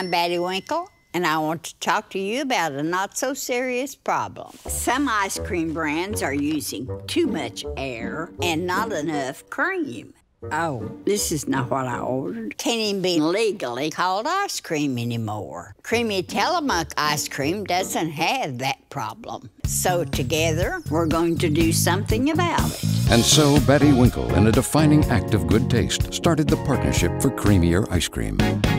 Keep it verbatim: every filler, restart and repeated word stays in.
I'm Baddie Winkle, and I want to talk to you about a not-so-serious problem. Some ice cream brands are using too much air and not enough cream. Oh, this is not what I ordered. Can't even be legally called ice cream anymore. Creamier Tillamook ice cream doesn't have that problem. So together, we're going to do something about it. And so Baddie Winkle, in a defining act of good taste, started the partnership for Creamier ice cream.